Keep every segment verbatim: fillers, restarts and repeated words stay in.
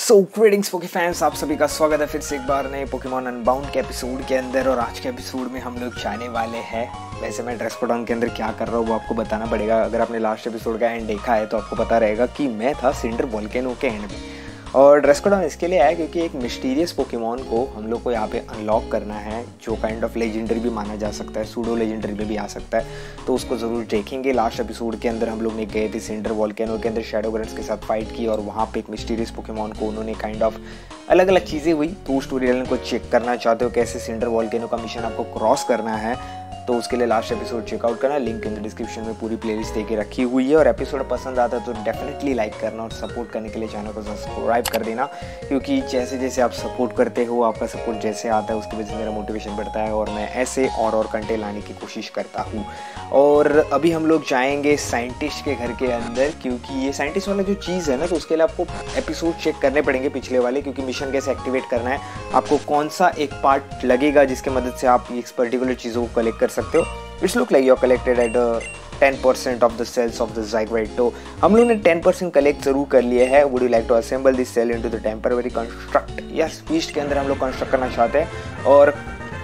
सो greetings पोके fans, आप सभी का स्वागत है फिर से एक बार नए पोकेमॉन अनबाउंड के एपिसोड के अंदर। और आज के एपिसोड में हम लोग जाने वाले हैं, वैसे मैं ड्रेस कोडाउन के अंदर क्या कर रहा हूँ वो आपको बताना पड़ेगा। अगर आपने लास्ट एपिसोड का एंड देखा है तो आपको पता रहेगा कि मैं था सिंडर वोल्केनो के एंड में। और ड्रेस कोडाउन इसके लिए आया क्योंकि एक मिस्टीरियस पोकेमॉन को हम लोग को यहाँ पे अनलॉक करना है, जो काइंड ऑफ लेजेंडरी भी माना जा सकता है, सूडो लेजेंडरी में भी आ सकता है, तो उसको ज़रूर देखेंगे। लास्ट एपिसोड के अंदर हम लोग ने गए थे सिंडर वोल्केनो के अंदर, शैडो ग्रंट्स के साथ फाइट की और वहाँ पे एक मिस्टीरियस पोकेमॉन को उन्होंने काइंड ऑफ अलग अलग चीज़ें हुई। तो स्टोरी लाइन को चेक करना चाहते हो कैसे सिंडर वोल्केनो का मिशन आपको क्रॉस करना है, तो उसके लिए लास्ट एपिसोड चेकआउट करना। लिंक इन द डिस्क्रिप्शन में पूरी प्लेलिस्ट देके रखी हुई है। और एपिसोड पसंद आता है तो डेफिनेटली लाइक करना और सपोर्ट करने के लिए चैनल को सब्सक्राइब कर देना, क्योंकि जैसे जैसे आप सपोर्ट करते हो, आपका सपोर्ट जैसे आता है उसकी वजह से मेरा मोटिवेशन बढ़ता है और मैं ऐसे और और कंटेंट लाने की कोशिश करता हूँ। और अभी हम लोग जाएंगे साइंटिस्ट के घर के अंदर, क्योंकि ये साइंटिस्ट वाला जो चीज़ है ना, तो उसके लिए आपको एपिसोड चेक करने पड़ेंगे पिछले वाले, क्योंकि मिशन कैसे एक्टिवेट करना है, आपको कौन सा एक पार्ट लगेगा जिसके मदद से आप इस पर्टिकुलर चीज़ों को कलेक्ट कर सकते हो। It's look like you are collected at ten percent of the sales of the Zygarde. तो हम लोग ने टेन परसेंट कलेक्ट जरूर कर लिए है। Would you like to assemble this cell into the temporary construct. Yes, फीस्ट के अंदर हम लोग कंस्ट्रक्ट करना चाहते हैं और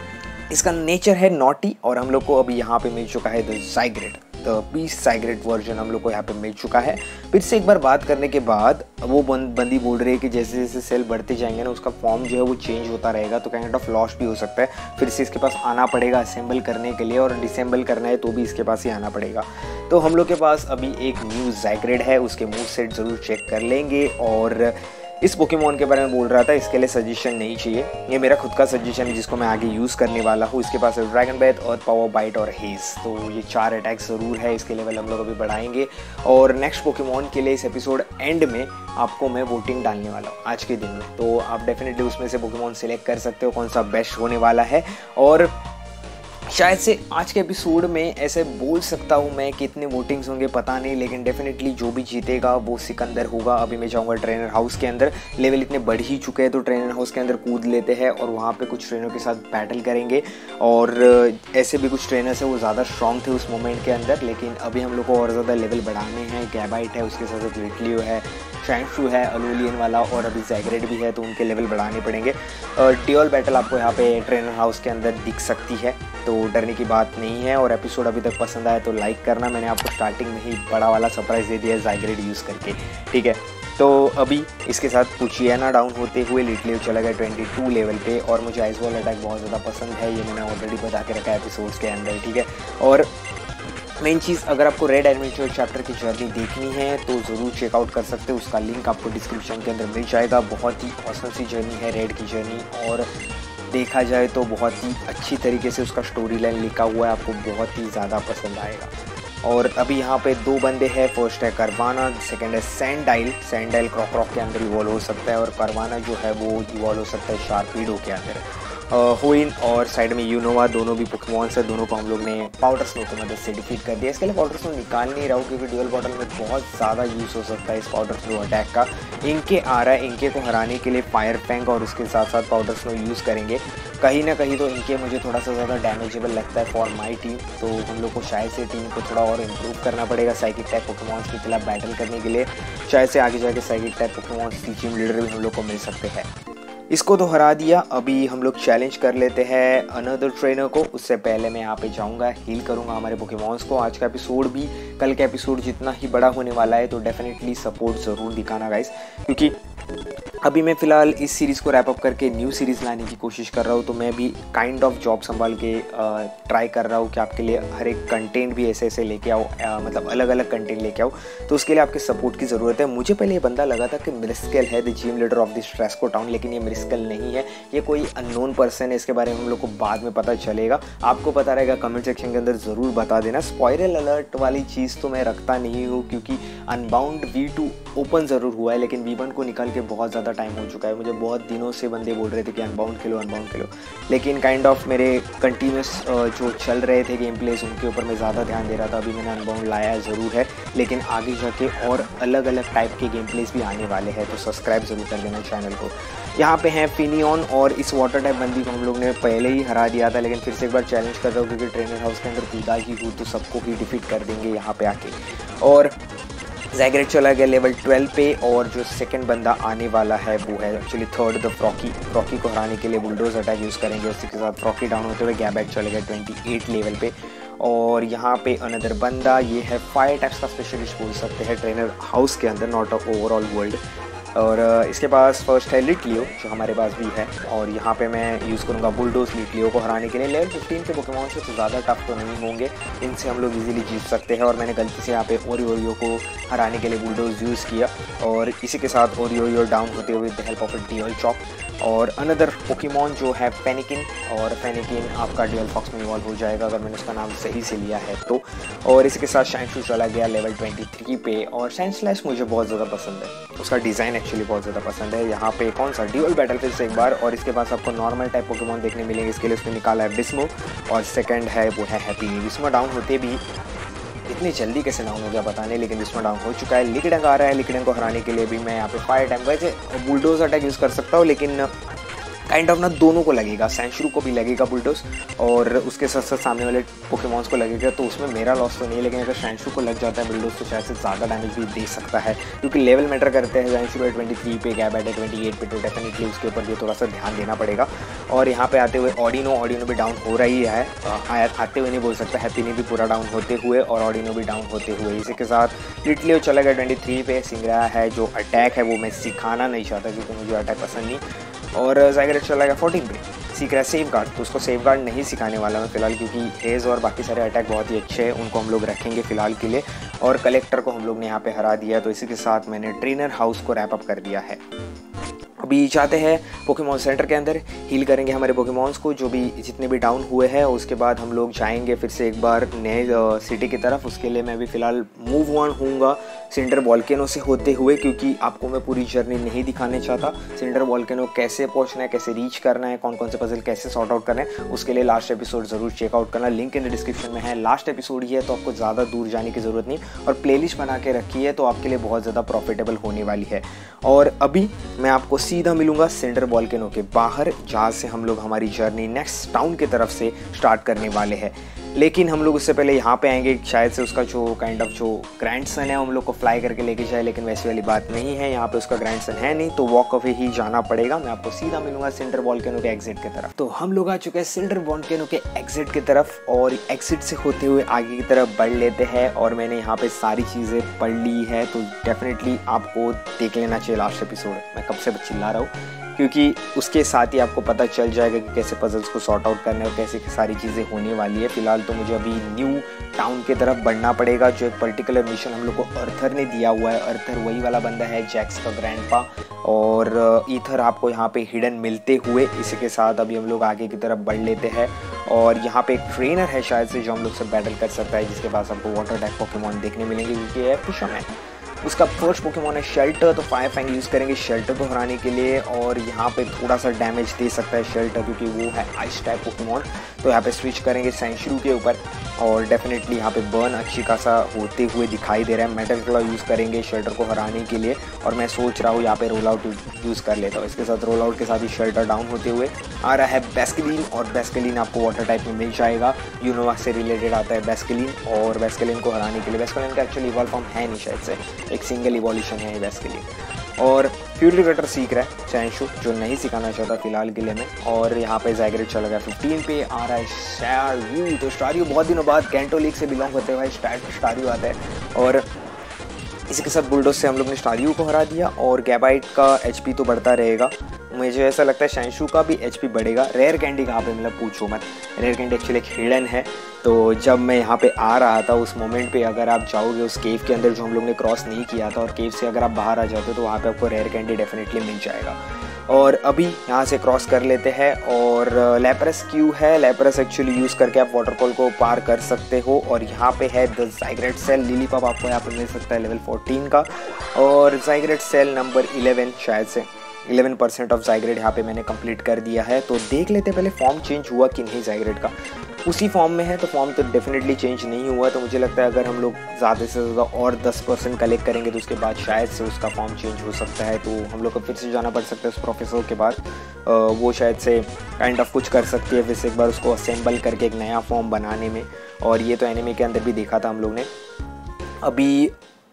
इसका नेचर है नॉटी। और हम लोग को अभी यहाँ पे मिल चुका है the Zygarde, the beast Zygarde version हम लोग को यहाँ पे मिल चुका है। फिर से एक बार बात करने के बाद वो बंद बंदी बोल रही है कि जैसे जैसे सेल बढ़ते जाएंगे ना, उसका फॉर्म जो है वो चेंज होता रहेगा, तो काइंड ऑफ लॉस भी हो सकता है। फिर से इसके पास आना पड़ेगा असेंबल करने के लिए, और डिसेंबल करना है तो भी इसके पास ही आना पड़ेगा। तो हम लोग के पास अभी एक न्यू ज़ाइगरेट है, उसके मूव सेट ज़रूर चेक कर लेंगे। और इस पोकेमॉन के बारे में बोल रहा था, इसके लिए सजेशन नहीं चाहिए, ये मेरा खुद का सजेशन है जिसको मैं आगे यूज़ करने वाला हूँ। इसके पास है dragon breath, earth power, bite और हेज। तो ये चार अटैक ज़रूर है, इसके लेवल हम लोग अभी बढ़ाएंगे। और नेक्स्ट पोकेमॉन के लिए इस एपिसोड एंड में आपको मैं वोटिंग डालने वाला हूँ आज के दिन में, तो आप डेफिनेटली उसमें से पोकेमॉन सिलेक्ट कर सकते हो कौन सा बेस्ट होने वाला है। और शायद से आज के एपिसोड में ऐसे बोल सकता हूँ मैं, कितने वोटिंग्स होंगे पता नहीं, लेकिन डेफिनेटली जो भी जीतेगा वो सिकंदर होगा। अभी मैं जाऊँगा ट्रेनर हाउस के अंदर, लेवल इतने बढ़ ही चुके हैं तो ट्रेनर हाउस के अंदर कूद लेते हैं और वहाँ पे कुछ ट्रेनर के साथ बैटल करेंगे। और ऐसे भी कुछ ट्रेनर्स हैं वो ज़्यादा स्ट्रॉन्ग थे उस मोमेंट के अंदर, लेकिन अभी हम लोग को और ज़्यादा लेवल बढ़ाने हैं। गैबाइट है, उसके साथ लिटलियो है, शाइनशू है, अलोलियन वाला, और अभी ज़ाइगरेट भी है, तो उनके लेवल बढ़ाने पड़ेंगे। ड्यूअल बैटल आपको यहाँ पे ट्रेनर हाउस के अंदर दिख सकती है, तो डरने की बात नहीं है। और एपिसोड अभी तक पसंद आया तो लाइक करना, मैंने आपको स्टार्टिंग में ही बड़ा वाला सरप्राइज़ दे दिया है ज़ाइगरेट यूज़ करके, ठीक है। तो अभी इसके साथ पुचियाना डाउन होते हुए लिटलियो चला गया बाईस लेवल पे। और मुझे आइस बॉल अटैक बहुत ज़्यादा पसंद है, ये मैंने ऑलरेडी बता के रखा है एपिसोड्स के अंदर, ठीक है। और मेन चीज़, अगर आपको रेड एडवेंचर चैप्टर की जर्नी देखनी है तो ज़रूर चेकआउट कर सकते हो, उसका लिंक आपको डिस्क्रिप्शन के अंदर मिल जाएगा। बहुत ही औसम सी जर्नी है रेड की जर्नी, और देखा जाए तो बहुत ही अच्छी तरीके से उसका स्टोरी लाइन लिखा हुआ है, आपको बहुत ही ज़्यादा पसंद आएगा। और अभी यहाँ पे दो बंदे हैं, फर्स्ट है करवाना, सेकंड है सैंडाइल। सैंडाइल क्रॉक क्रॉक के अंदर इवॉल्व हो सकता है, और करवाना जो है वो इवॉल्व हो सकता है शार्पीडो के अंदर। हुइन और साइड में यूनोवा, दोनों भी पोकेमॉन्स है, दोनों को हम लोग ने पाउडर स्नो की मदद से डिफीट कर दिया। इसके लिए पाउडर स्नो निकाल नहीं रहा हूँ क्योंकि ड्यूअल बॉटल में बहुत ज़्यादा यूज़ हो सकता है इस पाउडर स्नो अटैक का। इनके आ रहा है, इनके को हराने के लिए फायर फैंक और उसके साथ साथ पाउडर स्नो यूज़ करेंगे। कहीं ना कहीं तो इनके मुझे थोड़ा सा ज़्यादा डैमेजेबल लगता है फॉर माई टीम, तो हम लोग को शायद से टीम को थोड़ा और इम्प्रूव करना पड़ेगा साइकिक टाइप पोकेमॉन्स के खिलाफ बैटल करने के लिए। शायद से आगे जाके साइकिक टाइप पोकेमॉन्स की टीम लीडर भी हम लोग को मिल सकते हैं। इसको तो हरा दिया, अभी हम लोग चैलेंज कर लेते हैं अनदर ट्रेनर को। उससे पहले मैं यहाँ पे जाऊँगा, हील करूँगा हमारे पोकेमॉन्स को। आज का एपिसोड भी कल का एपिसोड जितना ही बड़ा होने वाला है, तो डेफिनेटली सपोर्ट ज़रूर दिखाना गाइस, क्योंकि अभी मैं फ़िलहाल इस सीरीज़ को रैप अप करके न्यू सीरीज़ लाने की कोशिश कर रहा हूँ। तो मैं भी काइंड ऑफ जॉब संभाल के ट्राई कर रहा हूँ कि आपके लिए हर एक कंटेंट भी ऐसे ऐसे लेके आओ, मतलब अलग अलग कंटेंट लेके आओ। तो उसके लिए आपके सपोर्ट की ज़रूरत है। मुझे पहले ये बंदा लगा था कि मिरिस्केल है the gym leader of this ट्रेस्को टाउन, लेकिन ये मिरिस्केल नहीं है, ये कोई अननोन पर्सन है। इसके बारे में हम लोग को बाद में पता चलेगा, आपको पता रहेगा, कमेंट सेक्शन के अंदर ज़रूर बता देना। स्पॉइलर अलर्ट वाली चीज़ तो मैं रखता नहीं हूँ, क्योंकि अनबाउंड वी टू ओपन ज़रूर हुआ है, लेकिन वी वन को निकल के बहुत ज़्यादा टाइम हो चुका है। मुझे बहुत दिनों से बंदे बोल रहे थे कि अनबाउंड खेलो अनबाउंड खेलो, लेकिन काइंड ऑफ मेरे कंटिन्यूस जो चल रहे थे गेम प्लेस उनके ऊपर मैं ज़्यादा ध्यान दे रहा था। अभी मैंने अनबाउंड लाया ज़रूर है, लेकिन आगे जाके और अलग अलग टाइप के गेम प्लेस भी आने वाले हैं, तो सब्सक्राइब ज़रूर कर देना चैनल को। यहाँ पे हैं फिनियन, और इस वाटर टाइप बंदी को हम लोग ने पहले ही हरा दिया था, लेकिन फिर से एक बार चैलेंज कर रहा हूँ क्योंकि ट्रेनर हाउस के अंदर कूदा ही हूँ तो सबको ही डिफीट कर देंगे यहाँ पे आके। और ज़ाइग्रेट चला गया लेवल ट्वेल्व पे, और जो सेकंड बंदा आने वाला है वो है actually third the Froakie. Froakie को हराने के लिए बुलडोज अटैक यूज़ करेंगे, उसी के साथ फ्रॉकी डाउन होते हुए गैबैट चले गए ट्वेंटी एट लेवल पे। और यहाँ पे अनदर बंदा, ये है फायर टाइप्स का स्पेशलिस्ट बोल सकते हैं ट्रेनर हाउस के अंदर, नॉट अ ओवरऑल वर्ल्ड। और इसके पास फर्स्ट है लिटलियो जो हमारे पास भी है, और यहाँ पे मैं यूज़ करूँगा बुलडोज लिटलियो को हराने के लिए। लेवल फिफ्टीन के पोकेमॉन से तो ज़्यादा टफ तो नहीं होंगे, इनसे हम लोग इजीली जीत सकते हैं। और मैंने गलती से यहाँ पे ओरियो को हराने के लिए बुलडोज यूज़ किया, और इसी के साथ ओरियो डाउन होते हुए with the help of a dual chop. और अनदर पोकेमॉन जो है फेनिकिन, और फेनिकिन आपका ड्यूअल फॉक्स में इवॉल्व हो जाएगा अगर मैंने उसका नाम सही से लिया है तो। और इसके साथ शाइनशू चला गया लेवल ट्वेंटी थ्री पे, और शाइनस्लैश मुझे बहुत ज़्यादा पसंद है, उसका डिज़ाइन एक्चुअली बहुत ज़्यादा पसंद है। यहाँ पे कौन सा ड्यूअल बैटलफील्ड से एक बार, और इसके पास आपको नॉर्मल टाइप पोकेमॉन देखने मिलेंगे। इसके लिए उसने निकाला है बिस्मो, और सेकंड है वो है हैप्पी। बिस्मो डाउन होते भी इतनी जल्दी कैसे डाउन हो गया पता नहीं, लेकिन बिस्मो डाउन हो चुका है। लिक्विडंग आ रहा है, लिक्विडंग को हराने के लिए भी मैं यहाँ पे फायर टाइम वैसे बुलडोज अटैक यूज़ कर सकता हूँ, लेकिन काइंड ऑफ ना दोनों को लगेगा, सैंशरू को भी लगेगा बुलडोज, और उसके साथ साथ सामने वाले पोकेमॉन्स को लगेगा, तो उसमें मेरा लॉस तो नहीं है। लेकिन अगर सैंशरू को लग जाता है बुलडोज तो शायद से ज़्यादा डैमेज भी दे सकता है, क्योंकि लेवल मैटर करते हैं। सैंशरू है ट्वेंटी थ्री पे, गैबैट है ट्वेंटी एट पे, तो डेफिनेटली उसके ऊपर भी थोड़ा सा ध्यान देना पड़ेगा। और यहाँ पे आते हुए ऑडिनो ऑडिनो भी डाउन हो रही है, आते हुए नहीं बोल सकता, हैप्पी ने भी पूरा डाउन होते हुए और ऑडिनो भी डाउन होते हुए। इसी के साथ लिटलियो चला गया ट्वेंटी थ्री पे। सिंगरा है जो अटैक है वो मैं सिखाना नहीं चाहता क्योंकि मुझे अटैक पसंद नहीं। और ज़ाइग्रेट चला गया फोर्टीन पे, सीख रहा है सेफ गार्ड, तो उसको सेफ गार्ड नहीं सिखाने वाला मैं फ़िलहाल, क्योंकि हेज़ और बाकी सारे अटैक बहुत ही अच्छे हैं, उनको हम लोग रखेंगे फ़िलहाल के लिए। और कलेक्टर को हम लोग ने यहाँ पे हरा दिया, तो इसी के साथ मैंने ट्रेनर हाउस को रैप अप कर दिया है। अभी चाहते हैं पोकेमॉन सेंटर के अंदर हील करेंगे हमारे पोकेमॉन्स को जो भी जितने भी डाउन हुए हैं। उसके बाद हम लोग जाएंगे फिर से एक बार नए सिटी की तरफ। उसके लिए मैं भी फ़िलहाल मूव ऑन होऊंगा सिंडर वॉल्केनो से होते हुए, क्योंकि आपको मैं पूरी जर्नी नहीं दिखाने चाहता। सिंडर वॉल्केनो कैसे पहुंचना है, कैसे रीच करना है, कौन कौन से पजल कैसे सॉर्ट आउट करना है, उसके लिए लास्ट एपिसोड ज़रूर चेकआउट करना, लिंक इन द डिस्क्रिप्शन में है। लास्ट एपिसोड ही है तो आपको ज़्यादा दूर जाने की ज़रूरत नहीं, और प्लेलिस्ट बना के रखी है तो आपके लिए बहुत ज़्यादा प्रॉफिटेबल होने वाली है। और अभी मैं आपको सीधा मिलूंगा सिंडर वॉल्केनो के बाहर, जहाँ से हम लोग हमारी जर्नी नेक्स्ट टाउन की तरफ से स्टार्ट करने वाले हैं। लेकिन हम लोग उससे पहले यहाँ पे आएंगे, शायद से उसका जो काइंड ऑफ जो ग्रैंडसन है हम लोग को फ्लाई करके लेके जाए, लेकिन वैसी वाली बात नहीं है, यहाँ पे उसका ग्रैंडसन है नहीं, तो वॉक अवे ही जाना पड़ेगा। मैं आपको सीधा मिलूंगा सिंडर वॉल्केनो के एग्जिट की तरफ। तो हम लोग आ चुके हैं सिंडर वॉल्केनो के एग्जिट की तरफ, और एग्जिट से होते हुए आगे की तरफ बढ़ लेते हैं। और मैंने यहाँ पे सारी चीज़ें पढ़ ली है, तो डेफिनेटली आपको देख लेना चाहिए लास्ट एपिसोड। मैं कब से चिल्ला रहा हूँ, क्योंकि उसके साथ ही आपको पता चल जाएगा कि कैसे पजल्स को सॉर्ट आउट करना है और कैसे सारी चीज़ें होने वाली है। फिलहाल तो मुझे अभी न्यू टाउन की तरफ बढ़ना पड़ेगा, जो एक पर्टिकुलर मिशन हम लोग को अर्थर ने दिया हुआ है। अर्थर वही वाला बंदा है जैक्स का ग्रैंडपा, और ईथर आपको यहाँ पे हिडन मिलते हुए। इसी के साथ अभी हम लोग आगे की तरफ बढ़ लेते हैं, और यहाँ पे एक ट्रेनर है शायद से जो हम लोग से बैटल कर सकता है, जिसके पास आपको वाटर टाइप पोकेमॉन देखने मिलेंगे, क्योंकि है फिशरमैन। उसका फर्स्ट पोकेमॉन है शेल्टर, तो फायर फैंग यूज़ करेंगे शेल्टर को हराने के लिए। और यहाँ पे थोड़ा सा डैमेज दे सकता है शेल्टर, क्योंकि वो है आइस टाइप पोकेमॉन। तो यहाँ पे स्विच करेंगे सैंशरू के ऊपर, और डेफिनेटली यहाँ पे बर्न अच्छी खासा होते हुए दिखाई दे रहा है। मेटल क्लॉ यूज़ करेंगे शेल्टर को हराने के लिए, और मैं सोच रहा हूँ यहाँ पे रोल आउट यूज़ कर लेता हूँ। इसके साथ रोल आउट के साथ ही शेल्टर डाउन होते हुए आ रहा है बेस्केलिन, और बेस्केलिन आपको वाटर टाइप में मिल जाएगा। यूनोवा से रिलेटेड आता है बेस्केलिन, और बेस्केलिन को हराने के लिए, बेस्केलिन का एक्चुअली इवॉल्व फॉर्म है नहीं शायद से, एक सिंगल इवोल्यूशन है बेस्केलिन। और फ्यूरी कटर सीख रहा है सैंशू, जो नहीं सिखाना चाहता फिलहाल के लिए मैं। और यहाँ पे ज़ाइग्रेट चला गया फिफ्टीन पे, आ रहा है स्टारयू। तो स्टारयू बहुत दिनों बाद कैंटो लीग से बिलोंग होते हुए स्टारयू आता है, और इसी के साथ बुलडोज से हम लोग ने स्टारयू को हरा दिया। और गैबाइट का एचपी तो बढ़ता रहेगा, मुझे ऐसा लगता है शैंशू का भी एचपी बढ़ेगा। रेयर कैंडी कहाँ पे मतलब पूछो मत, रेयर कैंडी एक्चुअली एक हिडन है। तो जब मैं यहाँ पे आ रहा था उस मोमेंट पे अगर आप जाओगे उस केव के अंदर जो हम लोग ने क्रॉस नहीं किया था, और केव से अगर आप बाहर आ जाते हो तो वहाँ पे आपको रेयर कैंडी डेफिनेटली मिल जाएगा। और अभी यहाँ से क्रॉस कर लेते हैं, और लैपरस क्यू है, लैपरस एक्चुअली यूज़ करके आप वाटरफॉल को पार कर सकते हो। और यहाँ पे है द ज़ाइग्रेट सेल, लिलीपॉप आपको यहाँ पे मिल सकता है लेवल फोर्टीन का, और ज़ाइग्रेट सेल नंबर इलेवन, शायद से इलेवन परसेंट ऑफ ज़ाइग्रेट यहाँ पे मैंने कंप्लीट कर दिया है। तो देख लेते पहले फॉर्म चेंज हुआ कि नहीं ज़ाइग्रेट का, उसी फॉर्म में है तो फॉर्म तो डेफिनेटली चेंज नहीं हुआ। तो मुझे लगता है अगर हम लोग ज़्यादा से ज़्यादा और दस परसेंट कलेक्ट करेंगे तो उसके बाद शायद से उसका फॉर्म चेंज हो सकता है। तो हम लोग को फिर से जाना पड़ सकता है उस प्रोफेसर के बाद, वो शायद से काइंड ऑफ कुछ कर सकती है फिर से एक बार उसको असेंबल करके एक नया फॉर्म बनाने में। और ये तो एनिमे के अंदर भी देखा था हम लोग ने। अभी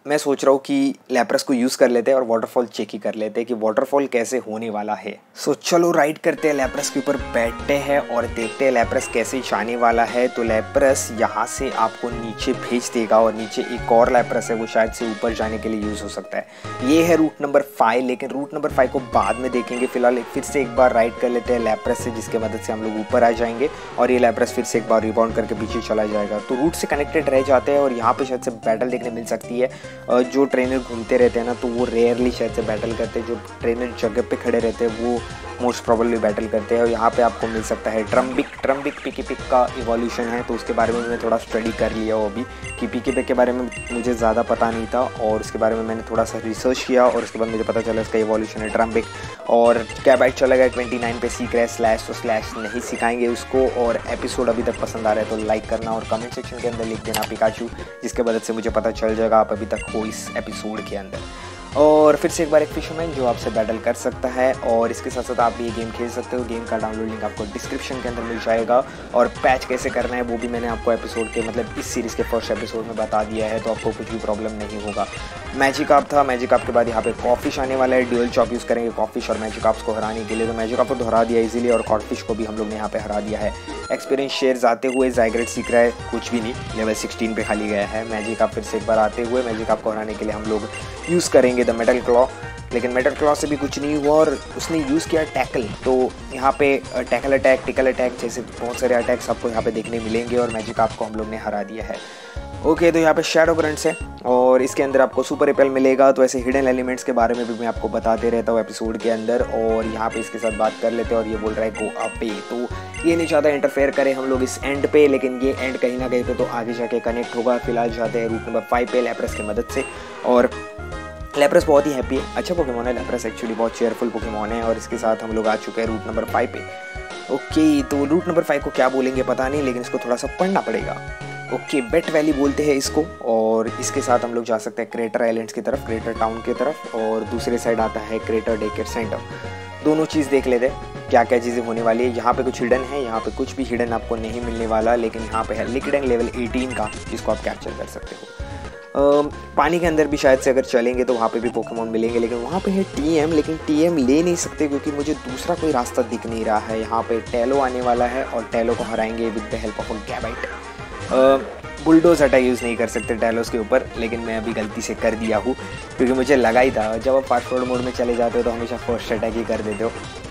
मैं सोच रहा हूँ कि लैप्रस को यूज़ कर लेते हैं और वाटरफॉल चेक ही कर लेते हैं कि वाटरफॉल कैसे होने वाला है। सो so, चलो राइड करते हैं, लैप्रस के ऊपर बैठते हैं और देखते हैं लैप्रस कैसे जाने वाला है। तो लैप्रस यहाँ से आपको नीचे भेज देगा और नीचे एक और लैप्रस है, वो शायद से ऊपर जाने के लिए यूज़ हो सकता है। ये है रूट नंबर फाइव, लेकिन रूट नंबर फाइव को बाद में देखेंगे। फिलहाल फिर से एक बार राइड कर लेते हैं लैप्रस से, जिसके मदद से हम लोग ऊपर आ जाएंगे और ये लैप्रस फिर से एक बार रिबाउंड करके पीछे चला जाएगा। तो रूट से कनेक्टेड रह जाते हैं और यहाँ पे शायद से बैटल देखने मिल सकती है। जो ट्रेनर घूमते रहते हैं ना, तो वो रेयरली शायद से बैटल करते हैं। जो ट्रेनर जगह पे खड़े रहते हैं वो मोस्ट प्रोबेबली बैटल करते हैं। और यहाँ पे आपको मिल सकता है ट्रम्बिक। ट्रम्बिक पिकी पिक का इवोल्यूशन है, तो उसके बारे में मैंने थोड़ा स्टडी कर लिया हो अभी कि पिकी पिक के बारे में मुझे ज़्यादा पता नहीं था और उसके बारे में मैंने थोड़ा सा रिसर्च किया और उसके बाद मुझे पता चला इसका इवोल्यूशन है ट्रम्बिक। और गैबाइट चला गया ट्वेंटी नाइन पे, सीख रहा है स्लैश, तो स्लैश नहीं सिखाएंगे उसको। और एपिसोड अभी तक पसंद आ रहा है तो लाइक करना और कमेंट सेक्शन के अंदर लिख देना पिकाचू, जिसके मदद से मुझे पता चल जाएगा आप अभी तक हो इस एपिसोड के अंदर। और फिर से एक बार एक फिशरमैन जो आपसे बैटल कर सकता है और इसके साथ साथ आप ये गेम खेल सकते हो। गेम का डाउनलोड लिंक आपको डिस्क्रिप्शन के अंदर मिल जाएगा और पैच कैसे करना है वो भी मैंने आपको एपिसोड के मतलब इस सीरीज़ के फर्स्ट एपिसोड में बता दिया है, तो आपको कुछ भी प्रॉब्लम नहीं होगा। मैजिकाप था, मैजिकाप के बाद यहाँ पे कॉफिश आने वाला है। ड्यूअल चॉप यूज़ करेंगे कॉफिश और मैजिकाप्स को हराने के लिए, तो मैजिकाप को हरा दिया इजीली और कॉफिश को भी हम लोग ने यहाँ पे हरा दिया है। एक्सपीरियंस शेयर्स आते हुए ज़ाइग्रेट सीख रहा है, कुछ भी नहीं, लेवल सिक्सटीन पे खाली गया है। मैजिकाप फिर से एक बार आते हुए मैजिकाप को हराने के लिए हम लोग यूज़ करेंगे द मेटल क्लॉ, लेकिन मेटल क्लॉ से भी कुछ नहीं हुआ और उसने यूज़ किया टैकल। तो यहाँ पे टैकल अटैक, टिकल अटैक जैसे बहुत सारे अटैक्स आपको यहाँ पे देखने मिलेंगे और मैजिकाप को हम लोग ने हरा दिया है। ओके, तो यहाँ पे शैडो करंट्स है और इसके अंदर आपको सुपर रिपेल मिलेगा। तो ऐसे हिडन एलिमेंट्स के बारे में भी मैं आपको बताते रहता हूँ एपिसोड के अंदर। और यहाँ पे इसके साथ बात कर लेते हैं और ये बोल रहा है गो अप पे, तो ये नहीं चाहता इंटरफेयर करे हम लोग इस एंड पे, लेकिन ये एंड कहीं ना कहीं पे तो आगे जाके कनेक्ट होगा। फिलहाल जाते हैं रूट नंबर फाइव पे लैप्रस की मदद से और लैप्रस बहुत ही हैप्पी है, अच्छा पोकेमॉन है लैप्रस, एक्चुअली बहुत चेयरफुल पोकेमॉन है। और इसके साथ हम लोग आ चुके हैं रूट नंबर फाइव पे। ओके, तो रूट नंबर फाइव को क्या बोलेंगे पता नहीं, लेकिन इसको थोड़ा सा पढ़ना पड़ेगा। ओके, वेट वैली बोलते हैं इसको और इसके साथ हम लोग जा सकते हैं क्रेटर आइलैंड्स की तरफ, क्रेटर टाउन की तरफ, और दूसरे साइड आता है क्रेटर डे केयर सेंटर। दोनों चीज़ देख लेते हैं क्या क्या चीज़ें होने वाली है। यहाँ पे कुछ हिडन है, यहाँ पे कुछ भी हिडन आपको नहीं मिलने वाला, लेकिन यहाँ पे है लिक्विड लेवल एटीन का, जिसको आप कैप्चर कर सकते हो। Uh, पानी के अंदर भी शायद से अगर चलेंगे तो वहाँ पे भी पोकेमॉन मिलेंगे, लेकिन वहाँ पे है टीएम, लेकिन टीएम ले नहीं सकते क्योंकि मुझे दूसरा कोई रास्ता दिख नहीं रहा है। यहाँ पे टेलो आने वाला है और टेलो को हराएंगे with the help of Gabite. Bulldoze attack use नहीं कर सकते टैलोस के ऊपर, लेकिन मैं अभी गलती से कर दिया हूँ क्योंकि मुझे लगा ही था जब आप फास्ट फॉरवर्ड मोड में चले जाते हो तो हमेशा फर्स्ट अटैक ही कर देते हो।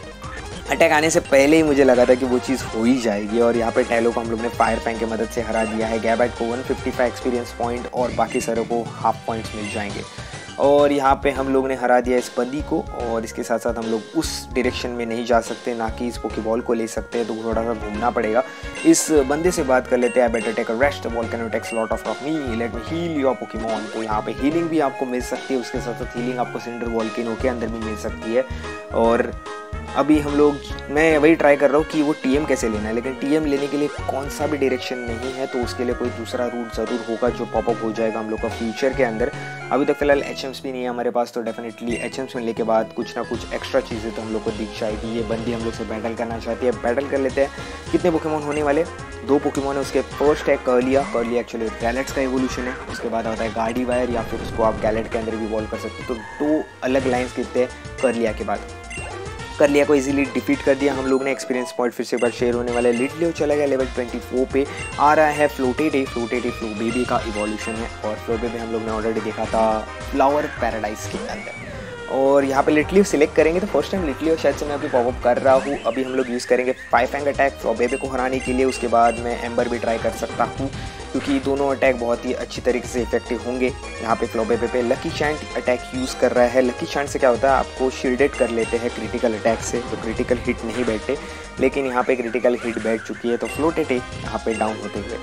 अटैक आने से पहले ही मुझे लगा था कि वो चीज़ हो ही जाएगी और यहाँ पे टैलो को हम लोग ने फायर फैंग की मदद से हरा दिया है। गैबाइट को one fifty five experience point और बाकी सारों को हाफ पॉइंट्स मिल जाएंगे। और यहाँ पे हम लोग ने हरा दिया इस बंदी को और इसके साथ साथ हम लोग उस डायरेक्शन में नहीं जा सकते, ना कि इस पोकेबॉल को ले सकते हैं, तो थोड़ा सा घूमना पड़ेगा। इस बंदे से बात कर लेते हैं। Better take a rest, volcano takes lot of of me, let me heal your Pokemon. तो यहाँ पे हीलिंग भी आपको मिल सकती है, उसके साथ साथ हीलिंग आपको सिंडर वोल्केनो के अंदर भी मिल सकती है। और अभी हम लोग मैं वही ट्राई कर रहा हूँ कि वो टीएम कैसे लेना है, लेकिन टीएम लेने के लिए कौन सा भी डायरेक्शन नहीं है, तो उसके लिए कोई दूसरा रूट ज़रूर होगा जो पॉपअप हो जाएगा हम लोग का फ्यूचर के अंदर। अभी तक फिलहाल एचएम्स भी नहीं है हमारे पास, तो डेफिनेटली एचएम्स मिलने के बाद कुछ ना कुछ एक्स्ट्रा चीज़ें तो हम लोग को दिख जाएगी। ये बंदी हम लोग से बैटल करना चाहती है, बैटल कर लेते हैं। कितने पोकेमॉन होने वाले? दो पोकेमॉन है। उसके फर्स्ट है कर्लिया, कर्लिया एक्चुअली गैलेट्स का एवोल्यूशन है। उसके बाद आता है गार्डी वायर, या फिर उसको आप गैलेट के अंदर भी इवॉल्व कर सकते हो। तो दो अलग लाइन्स कितने हैं कर्लिया के बाद। कर्लिया को इजीली डिफीट कर दिया हम लोग ने। एक्सपीरियंस पॉइंट फिर से एक बार शेयर होने वाला है। लिटलियो चला गया लेवल ट्वेंटी फोर पे। आ रहा है फ्लोटेडे, फ्लोटेडे फ्लो बेबी का इवोल्यूशन है और फ्लो बेबी हम लोग ने ऑलरेडी देखा था फ्लावर पैराडाइज के अंदर। और यहाँ पे लिटलियो सिलेक्ट करेंगे तो फर्स्ट टाइम लिटलियो शायद से मैं अभी पॉपअप कर रहा हूँ। अभी हम लोग यूज़ करेंगे five fang attack Flabebe को हराने के लिए। उसके बाद मैं एम्बर भी ट्राई कर सकता हूँ क्योंकि दोनों अटैक बहुत ही अच्छी तरीके से इफेक्टिव होंगे। यहाँ पे फ्लो बेबी पे लकी चांट अटैक यूज़ कर रहा है। लकी चांट से क्या होता है, आपको शील्डेड कर लेते हैं क्रिटिकल अटैक से, तो क्रिटिकल हिट नहीं बैठते, लेकिन यहाँ पे क्रिटिकल हिट बैठ चुकी है। तो फ्लोटेटे यहाँ पे डाउन होते हुए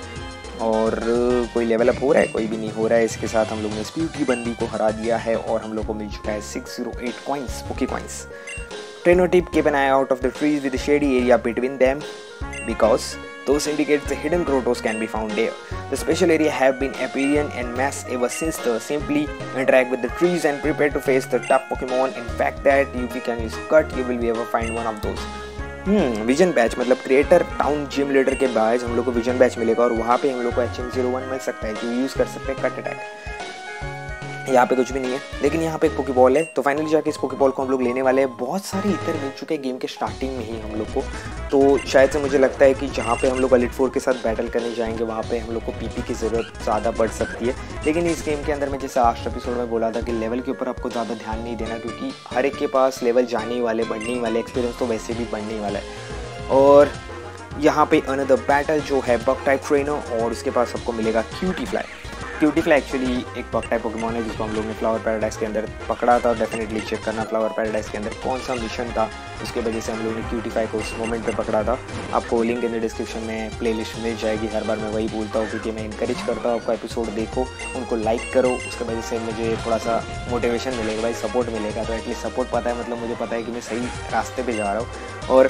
और कोई लेवल अप हो रहा है, कोई भी नहीं हो रहा है। इसके साथ हम लोग ने स्पीड की बंदी को हरा दिया है और हम लोग को मिल चुका है six zero eight coins, poke coins. Trainer tip, keep an eye out of the trees with shady area between them because those indicates the hidden grottos can be found there. The special area have been appearing en masse ever since. The simply interact with the trees and prepare to face the tough Pokemon. In fact that if you can use cut, you will be ever find one of those. Hmm vision badge मतलब creator town gym leader के बाद हम लोग को vision batch मिलेगा और वहाँ पे हम लोग को एच एम जीरो वन मिल सकता है जो यूज़ कर सकते हैं कट अटैक। यहाँ पे कुछ भी नहीं है, लेकिन यहाँ पे एक पोकेबॉल है। तो फाइनली जाके इस पोकेबॉल को हम लोग लेने वाले हैं। बहुत सारे इतर मिल चुके हैं गेम के स्टार्टिंग में ही हम लोग को, तो शायद से मुझे लगता है कि जहाँ पे हम लोग एलिट फोर के साथ बैटल करने जाएंगे वहाँ पे हम लोग को पीपी की ज़रूरत ज़्यादा पड़ सकती है। लेकिन इस गेम के अंदर मैं जैसे लास्ट एपिसोड में बोला था कि लेवल के ऊपर आपको ज़्यादा ध्यान नहीं देना, क्योंकि हर एक के पास लेवल जाने वाले बढ़ने वाले, एक्सपीरियंस तो वैसे भी बढ़ने वाला है। और यहाँ पे अनदर बैटल जो है बग टाइप ट्रेनर, और उसके पास आपको मिलेगा Cutiefly. Cutiefly actually एक बग टाइप पोकेमॉन है जिसको हम लोग ने फ्लावर पैराडाइज के अंदर पकड़ा था। डेफिनेटली चेक करना फ्लावर पैराडाइज के अंदर कौन सा मिशन था, उसके वजह से हम लोग ने क्यूटी फ्लाई को उस मोमेंट पे पकड़ा था। आपको लिंक इन द डिस्क्रिप्शन में प्लेलिस्ट मिल जाएगी। हर बार मैं वही बोलता हूँ क्योंकि मैं इंकरेज करता हूँ आपको एपिसोड देखो, उनको लाइक करो, उसके वजह से मुझे थोड़ा सा मोटिवेशन मिलेगा, भाई सपोर्ट मिलेगा। तो एटलीस्ट सपोर्ट पता है, मतलब मुझे पता है कि मैं सही रास्ते पर जा रहा हूँ। और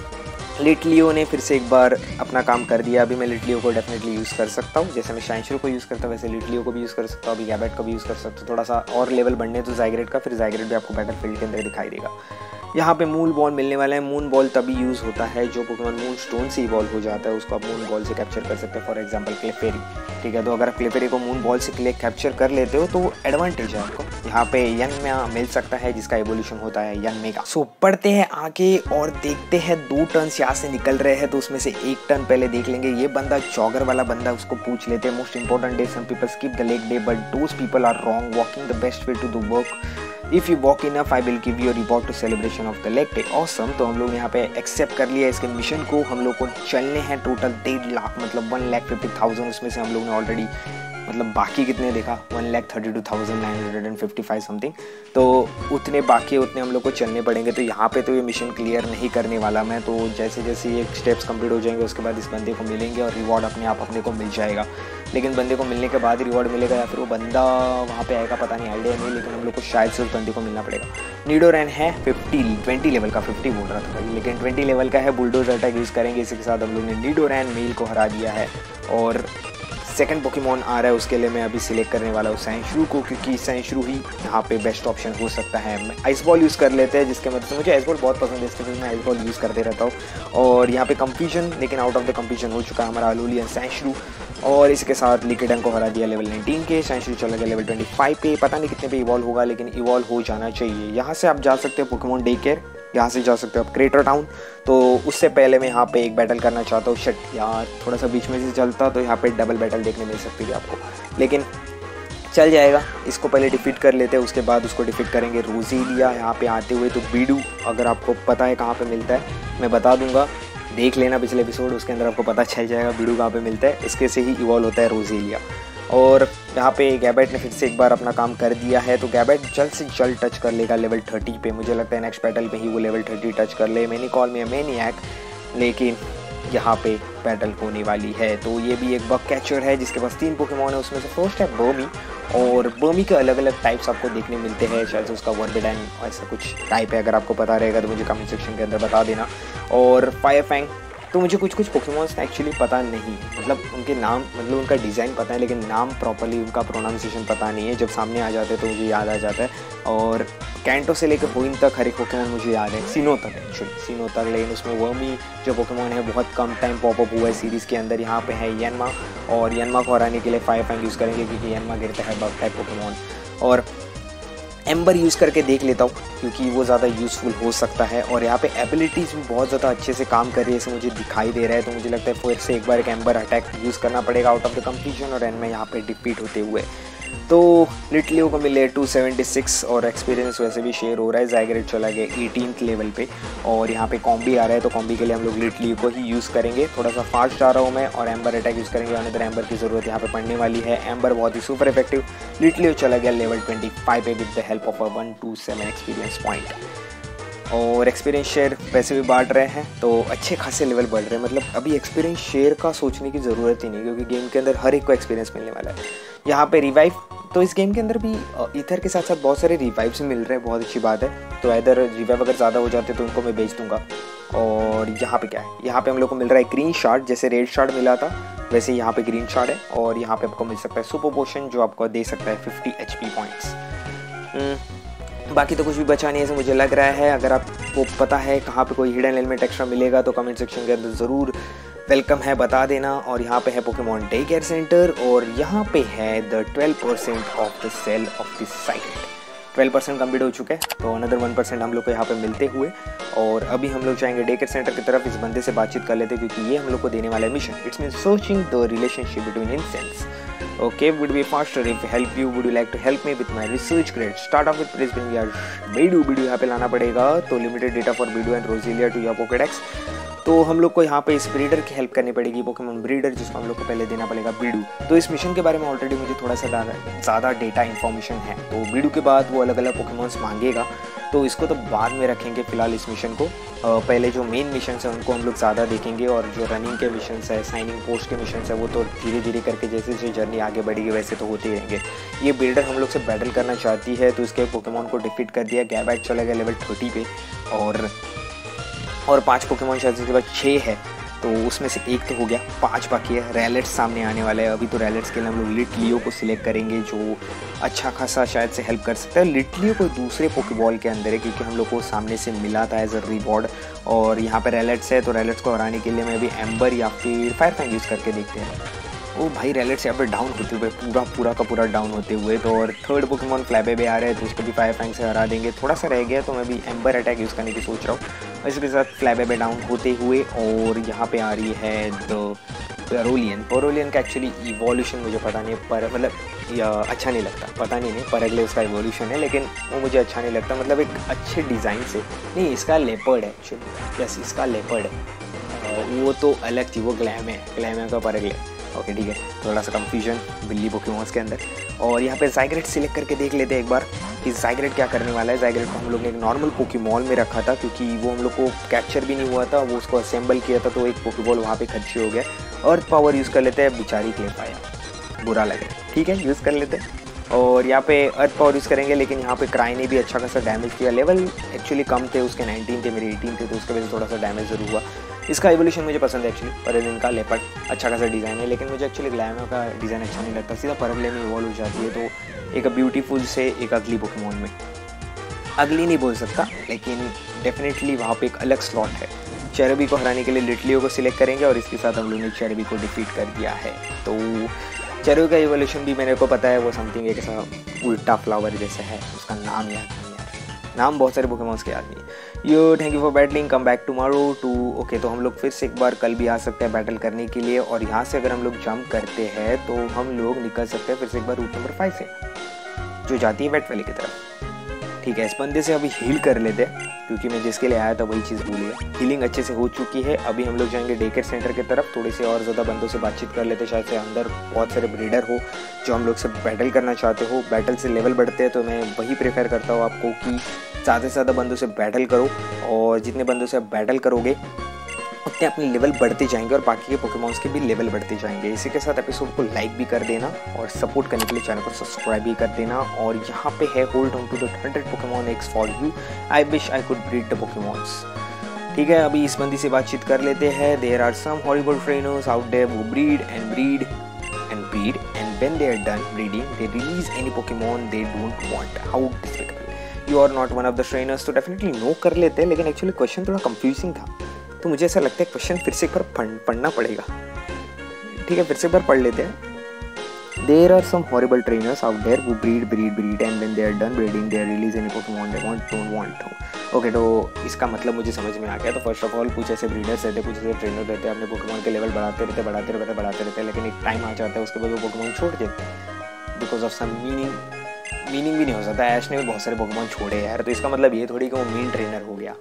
लिटलियो ने फिर से एक बार अपना काम कर दिया। अभी मैं लिटलियो को डेफिनेटली यूज़ कर सकता हूँ, जैसे मैं शाइनशरू को यूज़ करता हूँ वैसे लिटलियो को भी यूज़ कर सकता हूँ, अभी गैबेट को भी यूज़ कर सकता हूँ। थोड़ा सा और लेवल बढ़ने तो ज़ाइग्रेट का, फिर ज़ाइग्रेट भी आपको बैटल फील्ड के अंदर दिखाई देगा। यहाँ पे मून बॉल मिलने वाला है। मून बॉल तभी यूज़ होता है जो पोकेमॉन मून स्टोन से इवॉल्व हो जाता है, उसको आप मून बॉल से कैप्चर कर सकते हैं। फॉर एग्जांपल क्लेफेरी, ठीक है, तो अगर आप क्लेफेरी को मून बॉल से कैप्चर कर लेते हो तो एडवांटेज है आपको। यहाँ पे यनम्या मिल सकता है जिसका एवोल्यूशन होता है यनमेगा। सो पढ़ते हैं आगे और देखते हैं दो टर्न्स यहाँ से निकल रहे हैं, तो उसमें से एक टर्न पहले देख लेंगे। ये बंदा जॉगर वाला बंदा, उसको पूछ लेते हैं। Most important day, some people skip the leg day but those people are wrong, walking the best way to do work. If you walk enough I will give you reward to celebration of the leg day. Awesome, तो हम लोग यहाँ पे accept कर लिया इसके mission को। हम लोग को चलने हैं टोटल डेढ़ लाख, मतलब वन लैख फिफ्टी थाउजेंड। उसमें से हम लोग ने ऑलरेडी, मतलब बाकी कितने देखा, one lakh thirty two thousand nine hundred and fifty five something, तो उतने बाकी उतने हम लोग को चलने पड़ेंगे। तो यहाँ पे तो ये मिशन क्लियर नहीं करने वाला मैं, तो जैसे जैसे ये स्टेप्स कंप्लीट हो जाएंगे उसके बाद इस बंदे को मिलेंगे और रिवॉर्ड अपने आप अपने को मिल जाएगा। लेकिन बंदे को मिलने के बाद ही रिवॉर्ड मिलेगा या फिर वो बंदा वहाँ पे आएगा, पता नहीं, आइडिया नहीं, लेकिन हम लोग को शायद से उस बंदे को मिलना पड़ेगा। नीडोरैन है फिफ्टी ट्वेंटी लेवल का, फिफ्टी बोल रहा था भाई, लेकिन ट्वेंटी लेवल का है। बुलडोजर अटैक यूज़ करेंगे, इसी के साथ हम लोग ने नीडोरैन मेल को हरा दिया है। और सेकंड पोकेमॉन आ रहा है, उसके लिए मैं अभी सिलेक्ट करने वाला हूँ शाइनशरू को, क्योंकि शाइनशरू ही यहाँ पे बेस्ट ऑप्शन हो सकता है। मैं आइस बॉल यूज़ कर लेते हैं, जिसके मदद से मुझे आइस बॉल बहुत पसंद है, इसके वजह मैं आइस बॉल यूज़ करते रहता हूँ। और यहाँ पे कंफ्यूजन, लेकिन आउट ऑफ द कंफ्यूजन हो चुका है हमारा अलोली एंड शाइनशरू। और इसके साथ लिक्विडन को हरा दिया लेवल नाइनटीन के। शाइनशरू चला गया लेवल ट्वेंटी फाइव पे, पता नहीं कितने पे इवॉल्व होगा, लेकिन इवॉल्व हो जाना चाहिए। यहाँ से आप जा सकते हो पोकेमॉन डे केयर, यहाँ से जा सकते हो आप क्रेटर टाउन। तो उससे पहले मैं यहाँ पे एक बैटल करना चाहता हूँ। शट यार, थोड़ा सा बीच में से चलता तो यहाँ पे डबल बैटल देखने मिल सकती थी आपको, लेकिन चल जाएगा। इसको पहले डिफीट कर लेते हैं, उसके बाद उसको डिफीट करेंगे रोज़ेलिया। यहाँ पे आते हुए तो बीडू, अगर आपको पता है कहाँ पे मिलता है मैं बता दूंगा, देख लेना पिछले एपिसोड, उसके अंदर आपको पता चल जाएगा बीडू कहाँ पे मिलता है। इसके से ही इवॉल्व होता है रोज़ेलिया। और यहाँ पे गैबेट ने फिर से एक बार अपना काम कर दिया है, तो गैबेट जल्द से जल्द टच कर लेगा लेवल थर्टी पे। मुझे लगता है नेक्स्ट बैटल में ही वो लेवल थर्टी टच कर ले। मैंने कॉल में मैनियक, लेकिन यहाँ पे बैटल होने वाली है। तो ये भी एक बग कैचर है जिसके पास तीन पोकेमॉन है, उसमें से फर्स्ट है बर्मी। और बर्मी के अलग अलग टाइप्स आपको देखने मिलते हैं, शायद से उसका वर्बेडाइन ऐसा कुछ टाइप है। अगर आपको पता रहेगा तो मुझे कमेंट सेक्शन के अंदर बता देना। और फायर फैंग, तो मुझे कुछ कुछ पोकेमॉन्स एक्चुअली पता नहीं, मतलब उनके नाम, मतलब उनका डिज़ाइन पता है, लेकिन नाम प्रॉपर्ली उनका प्रोनाउंसिएशन पता नहीं है। जब सामने आ जाते हैं तो मुझे याद आ जाता है। और कैंटो से लेकर होइन तक हर एक पोकेमॉन मुझे याद है, सीनो तक एक्चुअली, सीनो तक। लेकिन उसमें वर्मी जो पोकेमॉन है बहुत कम टाइम पॉपअप हुआ है सीरीज़ के अंदर। यहाँ पे है यनमा, और यनमा को हराने के लिए फायर फैंग यूज़ करेंगे, क्योंकि यनमा गिरता है बग टाइप पोकेमॉन। और एम्बर यूज़ करके देख लेता हूँ, क्योंकि वो ज़्यादा यूज़फुल हो सकता है। और यहाँ पे एबिलिटीज़ भी बहुत ज़्यादा अच्छे से काम कर रही है, ऐसे मुझे दिखाई दे रहा है। तो मुझे लगता है फिर से एक बार एक एम्बर अटैक यूज़ करना पड़ेगा आउट ऑफ द कंफ्यूजन, और एंड में यहाँ पे डिफीट होते हुए। तो लिटलियो को मिले टू सेवेंटी सिक्स, और एक्सपीरियंस वैसे भी शेयर हो रहा है। ज़ाइग्रेट चला गया एटीन्थ लेवल पे, और यहाँ पे कॉम्बी आ रहा है, तो कॉम्बी के लिए हम लोग लिटलियो को ही यूज़ करेंगे। थोड़ा सा फास्ट आ रहा हूँ मैं, और एम्बर अटैक यूज़ करेंगे, अनदर एम्बर की ज़रूरत यहाँ पे पड़ने वाली है। एम्बर बहुत ही सुपर इफेक्टिव। लिटलियो चला गया लेवल ट्वेंटी फाइव पे with the help of a one two seven experience point. और एक्सपीरियंस शेयर वैसे भी बांट रहे हैं, तो अच्छे खासे लेवल बढ़ रहे हैं। मतलब अभी एक्सपीरियंस शेयर का सोचने की ज़रूरत ही नहीं, क्योंकि गेम के अंदर हर एक को एक्सपीरियंस मिलने वाला है। यहाँ पे रिवाइव, तो इस गेम के अंदर भी ईथर के साथ साथ बहुत सारे रिवाइव्स मिल रहे हैं, बहुत अच्छी बात है। तो इधर रिवाइव अगर ज़्यादा हो जाते तो उनको मैं बेच दूंगा। और यहाँ पे क्या है, यहाँ पे हम लोग को मिल रहा है ग्रीन शार्ड, जैसे रेड शार्ड मिला था वैसे यहाँ पे ग्रीन शार्ड है। और यहाँ पे आपको मिल सकता है सुपर पोशन, जो आपको दे सकता है फिफ्टी एच पी पॉइंट्स। बाकी तो कुछ भी बचा नहीं है ऐसे मुझे लग रहा है। अगर आपको पता है कहाँ पे कोई हिडन एलिमेंट एक्स्ट्रा मिलेगा तो कमेंट सेक्शन के अंदर ज़रूर वेलकम है बता देना, और यहाँ पे है पोकेमॉन डे केयर सेंटर, और यहाँ पे है the twelve percent of the cell of this site. Twelve percent complete हो चुका है, तो अनदर वन परसेंट हम लोग को यहाँ पे मिलते हुए, और अभी हम लोग जाएंगे डे केयर सेंटर की तरफ। इस बंदे से बातचीत कर लेते हैं क्योंकि ये हम लोग को देने वाला है mission. It's mean searching the relationship between incense. Okay, would be faster if help you. Would you like to help me with my research grades? Start off with Brisbane. यार बीडू बीडू यहाँ पे लाना पड़ेगा, तो limited data for Bidoof and Roselia to your Pokedex. तो हम लोग को यहाँ पे इस ब्रीडर की हेल्प करनी पड़ेगी, पोकेमॉन ब्रीडर, जिसको हम लोग को पहले देना पड़ेगा बीडू। तो इस मिशन के बारे में ऑलरेडी मुझे थोड़ा सा ज़्यादा डेटा इन्फॉर्मेशन है, तो बीडू के बाद वो अलग अलग पोकेमॉन्स मांगेगा, तो इसको तो बाद में रखेंगे फिलहाल इस मिशन को। पहले जो मेन मिशन है उनको हम लोग ज़्यादा देखेंगे, और जो रनिंग के मिशन है, साइनिंग पोस्ट के मिशन है, वो तो धीरे धीरे करके जैसे जैसे जर्नी आगे बढ़ेगी वैसे तो होते रहेंगे। ये बिल्डर हम लोग से बैटल करना चाहती है, तो इसके पोकेमॉन को डिफीट कर दिया। गैबैट चला गया लेवल थर्टी पे, और और पाँच पोकेमॉन शायद इसके बाद छः है, तो उसमें से एक तो हो गया, पांच बाकी है। रैलेट्स सामने आने वाला है। अभी तो रैलेट्स के लिए हम लोग लिटलियो को सिलेक्ट करेंगे, जो अच्छा खासा शायद से हेल्प कर सकता है। लिटलियो कोई दूसरे पोकेबॉल के अंदर है, क्योंकि हम लोग को सामने से मिला था एज अ रिवॉर्ड, और यहाँ पे रैलेट्स है, तो रैलेट्स को हराने के लिए मैं अभी एम्बर या फिर फायर फैंग यूज़ करके देखते हैं। ओ भाई, रैलेट्स यहाँ पे डाउन होते हुए, पूरा पूरा का पूरा डाउन होते हुए, तो और थर्ड पोकेमॉन फ्लैबेबे आ रहा है, तो उसको भी फायर फैंग से हरा देंगे। थोड़ा सा रह गया, तो मैं भी एम्बर अटैक यूज़ करने की सोच रहा हूँ। इसके साथ फ्लैबेबे डाउन होते हुए, और यहाँ पे आ रही है द पेरोलियन। पेरोलियन का एक्चुअली इवोल्यूशन मुझे पता नहीं, पर मतलब अच्छा नहीं लगता, पता नहीं नहीं पर अगले उसका इवोल्यूशन है, लेकिन वो मुझे अच्छा नहीं लगता। मतलब एक अच्छे डिज़ाइन से नहीं, इसका लेपर्ड है एक्चुअली, यस इसका लेपर्ड है, वो तो अलग थी, वो ग्लैम है, ग्लैम है का पर अगले। ओके ठीक है, थोड़ा सा कंफ्यूजन बिल्ली पोकेमॉन्स के अंदर। और यहाँ पे ज़ाइग्रेट सिलेक्ट करके देख लेते हैं एक बार कि ज़ाइग्रेट क्या करने वाला है। ज़ाइग्रेट को हम लोग ने एक नॉर्मल पोकेमॉन में रखा था, क्योंकि वो हम लोग को कैप्चर भी नहीं हुआ था, वो उसको असेंबल किया था, तो एक पोकेबॉल वहाँ पे खर्ची हो गया। अर्थ पावर यूज़ कर लेते हैं, बेचारी क्ले पाया, बुरा लगे, ठीक है यूज़ कर लेते हैं। और यहाँ पे अर्थ पावर यूज़ करेंगे, लेकिन यहाँ पे क्राई ने भी अच्छा खासा डैमेज किया। लेवल एक्चुअली कम थे, उसके नाइनटीन थे, मेरे एटीन थे, तो उसकी वजह से थोड़ा सा डैमेज ज़रूर हुआ। इसका एवोल्यूशन मुझे पसंद है एक्चुअली, परगले का लेपर्ड अच्छा खासा डिज़ाइन है, लेकिन मुझे एक्चुअली ग्लैमर का डिज़ाइन अच्छा नहीं लगता। सीधा परगले में इवॉल्व हो जाती है, तो एक ब्यूटीफुल से एक अगली पोकेमॉन में, अगली नहीं बोल सकता, लेकिन डेफिनेटली वहाँ पे एक अलग स्लॉट है। चेरेबी को हराने के लिए लिटलियो को सिलेक्ट करेंगे, और इसके साथ हम लोगों ने चेरेबी को डिफीट कर दिया है। तो चेरेबी का इवोल्यूशन भी मेरे को पता है, वो समथिंग एक ऐसा उल्टा फ्लावर जैसा है, उसका नाम याद नहीं है, नाम बहुत सारे पोकेमॉन्स के याद नहीं है। Yo thank you for battling, come back tomorrow too. Okay, तो हम लोग फिर से एक बार कल भी आ सकते हैं बैटल करने के लिए, और यहाँ से अगर हम लोग जंप करते हैं तो हम लोग निकल सकते हैं फिर से एक बार रूट नंबर फाइव से, जो जाती है वेट वैली की तरफ। ठीक है, इस बंदे से अभी हील कर लेते हैं, क्योंकि मैं जिसके लिए आया था वही चीज़ भूल गया। हीलिंग अच्छे से हो चुकी है। अभी हम लोग जाएंगे डे केयर सेंटर की तरफ, थोड़े से और ज़्यादा बंदों से बातचीत कर लेते हैं। शायद से अंदर बहुत सारे ब्रीडर हो जो हम लोग से बैटल करना चाहते हो। बैटल से लेवल बढ़ते हैं, तो मैं वही प्रेफर करता हूँ आपको कि ज़्यादा से ज़्यादा बंदों से बैटल करो, और जितने बंदों से आप बैटल करोगे उतने अपने लेवल बढ़ते जाएंगे, और बाकी के पोकेमॉन्स के भी लेवल बढ़ते जाएंगे। इसी के साथ एपिसोड को लाइक भी कर देना, और सपोर्ट करने के लिए चैनल को सब्सक्राइब भी कर देना। और यहाँ पे है hold on to the hundred Pokemon X for you, I wish I could breed the Pokemons. ठीक है, अभी इस बंदी से बातचीत कर लेते हैं। There are some horrible trainers out there who breed and breed and breed and when they are done breeding they release any Pokemon they don't want. How despicable. You are not one of the trainers, तो definitely no कर लेते हैं, लेकिन actually question थोड़ा confusing था, तो मुझे ऐसा लगता है क्वेश्चन फिर से एक बार पढ़, पढ़ना पड़ेगा। ठीक है, फिर से एक बार पढ़ लेते हैं। There are some horrible trainers out there who breed, breed, breed, and when they are done breeding, they release any Pokemon they want, don't want to. Okay, तो इसका मतलब मुझे समझ में आ गया। तो फर्स्ट ऑफ ऑल कुछ ऐसे ब्रीडर्स रहते, कुछ ऐसे ट्रेनर रहते हैं, अपने पोकेमॉन के लेवल बढ़ाते रहते बढ़ाते रहते बढ़ाते रहते हैं, लेकिन एक टाइम आ जाता है उसके बाद वो पोकेमॉन छोड़ देते हैं, because of some meaning meaning भी नहीं हो सकता। ऐश ने भी बहुत सारे पोकेमॉन छोड़े यार, तो इसका मतलब ये थोड़ी कि वो मीन ट्रेनर हो गया।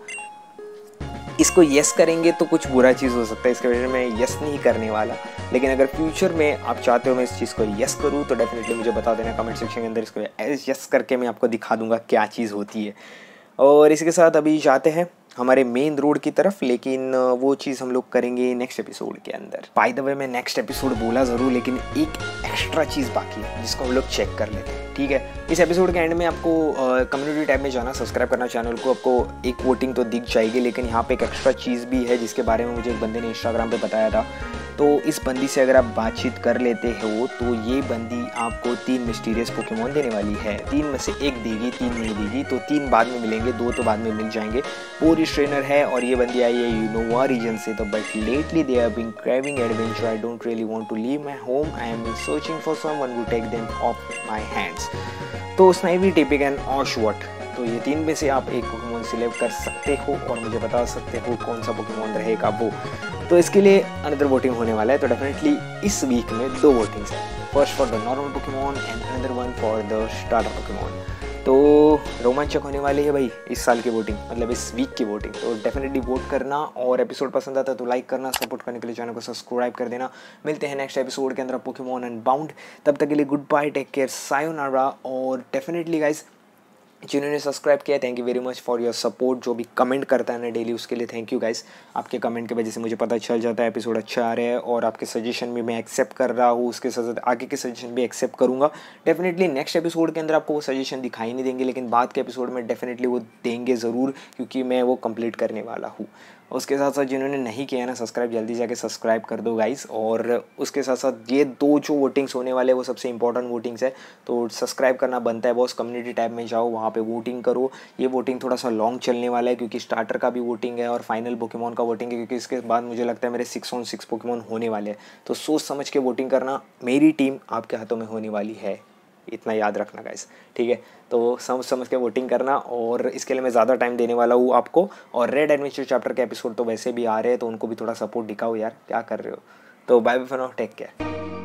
इसको यस करेंगे तो कुछ बुरा चीज़ हो सकता है, इसके वजह से मैं यस नहीं करने वाला। लेकिन अगर फ्यूचर में आप चाहते हो मैं इस चीज़ को यस करूँ, तो डेफिनेटली मुझे बता देना कमेंट सेक्शन के अंदर। इसको यस करके मैं आपको दिखा दूंगा क्या चीज़ होती है। और इसके साथ अभी जाते हैं हमारे मेन रोड की तरफ, लेकिन वो चीज़ हम लोग करेंगे नेक्स्ट एपिसोड के अंदर। बाय द वे, मैं नेक्स्ट एपिसोड बोला ज़रूर, लेकिन एक एक्स्ट्रा चीज़ बाकी है जिसको हम लोग चेक कर लेते हैं। ठीक है, इस एपिसोड के एंड में आपको कम्युनिटी टैब में जाना, सब्सक्राइब करना चैनल को, आपको एक वोटिंग तो दिख जाएगी, लेकिन यहाँ पे एक एक्स्ट्रा चीज़ भी है जिसके बारे में मुझे एक बंदे ने इंस्टाग्राम पे बताया था तो इस बंदी से अगर आप बातचीत कर लेते हो तो ये बंदी आपको तीन मिस्टीरियस पोकेमॉन देने वाली है। तीन में से एक देगी, तीन नहीं देगी, तो तीन बाद में मिलेंगे, दो तो बाद में मिल जाएंगे। पोरिश ट्रेनर है और ये बंदी आई है यूनोवा रीजन से। तो but lately they have been craving adventure, I don't really want to leave my home, I am searching for someone who take them off my hands. तो स्नाइवी, टिपिक एंड ऑशवॉट, तो ये तीन में से आप एक पोकेमॉन सिलेक्ट कर सकते हो और मुझे बता सकते हो कौन सा पोकेमॉन रहेगा वो। तो इसके लिए अनदर वोटिंग होने वाला है। तो डेफिनेटली इस वीक में दो वोटिंग्स हैं, first for the normal Pokemon and another one for the starter Pokemon. तो रोमांचक होने वाली है भाई इस साल की वोटिंग, मतलब इस वीक की वोटिंग। तो डेफिनेटली वोट करना, और एपिसोड पसंद आता है तो लाइक करना, सपोर्ट करने के लिए चैनल को सब्सक्राइब कर देना। मिलते हैं नेक्स्ट एपिसोड के अंदर पोकेमॉन अनबाउंड। तब तक के लिए goodbye, take care, sayonara. और डेफिनेटली गाइस जिन्होंने सब्सक्राइब किया, thank you very much for your support. जो भी कमेंट करता है ना डेली, उसके लिए थैंक यू गाइस। आपके कमेंट की वजह से मुझे पता चल जाता है एपिसोड अच्छा आ रहा है, और आपके सजेशन भी मैं एक्सेप्ट कर रहा हूँ, उसके साथ साथ आगे के सजेशन भी एक्सेप्ट करूँगा। डेफिनेटली नेक्स्ट एपिसोड के अंदर आपको वो सजेशन दिखाई नहीं देंगे, लेकिन बाद के एपिसोड में डेफिनेटली वो देंगे ज़रूर, क्योंकि मैं वो कंप्लीट करने वाला हूँ। उसके साथ साथ जिन्होंने नहीं किया ना सब्सक्राइब, जल्दी जाके सब्सक्राइब कर दो गाइस। और उसके साथ साथ ये दो जो वोटिंग्स होने वाले हैं वो सबसे इंपॉर्टेंट वोटिंग्स है, तो सब्सक्राइब करना बनता है बॉस। कम्युनिटी टैब में जाओ, वहाँ पे वोटिंग करो। ये वोटिंग थोड़ा सा लॉन्ग चलने वाला है, क्योंकि स्टार्टर का भी वोटिंग है और फाइनल पोकेमॉन का वोटिंग है, क्योंकि इसके बाद मुझे लगता है मेरे सिक्स ऑन सिक्स पोकेमॉन होने वाले हैं। तो सोच समझ के वोटिंग करना, मेरी टीम आपके हाथों में होने वाली है, इतना याद रखना गाइस, ठीक है। तो समझ समझ के वोटिंग करना, और इसके लिए मैं ज़्यादा टाइम देने वाला हूँ आपको। और रेड एडवेंचर चैप्टर के एपिसोड तो वैसे भी आ रहे हैं, तो उनको भी थोड़ा सपोर्ट दिखाओ यार, क्या कर रहे हो। तो bye bye for now, take care.